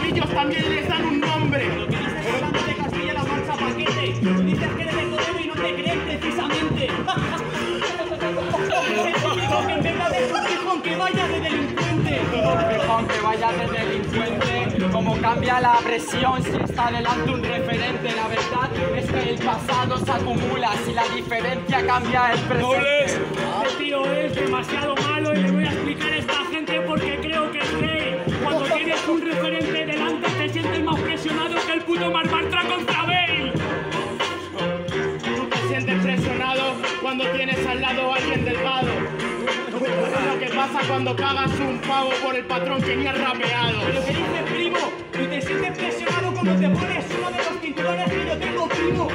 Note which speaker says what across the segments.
Speaker 1: ellos también les dan un nombre.
Speaker 2: Lo que dices hablando de Castilla-La Mancha, paquete. Tú dices que eres de Toledo y no te creen precisamente. Digo que en verdad es un Gijón que vaya de delincuente.
Speaker 3: Gijón que vaya de delincuente. Como cambia la presión si está delante un referente. La verdad es que el pasado se acumula. Si la diferencia cambia el presente.
Speaker 4: Este tío es demasiado malo y le voy a explicar a esta gente porque creo que es gay. Cuando tienes un referente delante te sientes más presionado que el puto Marc Bartra contra Bale.
Speaker 1: Tú te sientes presionado cuando tienes al lado a alguien delgado. Es lo que pasa cuando pagas un pavo por el patrón que ni has rapeado.
Speaker 2: Lo que dices, primo, y te sientes presionado cuando te pones uno de los cinturones que yo tengo, primo.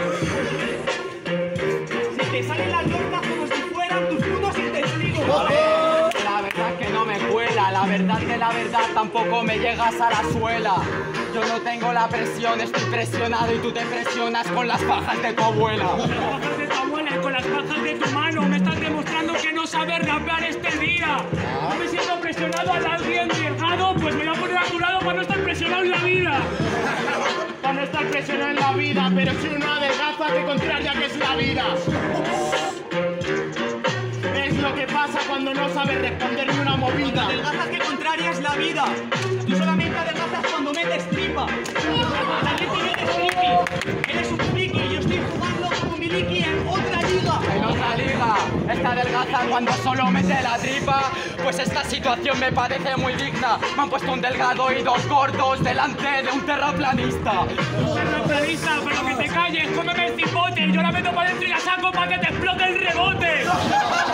Speaker 2: Se te salen las normas como si fueran tus putos intestinos.
Speaker 3: La verdad que no me cuela, la verdad de la verdad tampoco me llegas a la suela. Yo no tengo la presión, estoy presionado y tú te presionas con las pajas de tu abuela.
Speaker 4: Con las pajas de tu abuela y con las pajas de tu mano me estás demostrando que no sabes rapear este día. No me siento presionado al alguien delgado, pues me voy a poner a tu lado para no estar presionado en la vida.
Speaker 1: Para no estar presionado en la vida, pero si uno adelgaza te contraria que es la vida. Es lo que pasa cuando no sabes responder ni una movida.
Speaker 2: Adelgazas que contraria es la vida. Tú solamente adelgazas cuando metes tripa. También eres friki. Eres un friki y yo estoy jugando como Miliki en otra liga.
Speaker 3: En otra liga, esta delgaza cuando solo mete la tripa. Pues esta situación me parece muy digna. Me han puesto un delgado y dos gordos delante de un terraplanista.
Speaker 4: Terraplanista, pero que te calles, cómeme el cipote. Yo la meto para dentro y la saco para que te explote el rebote.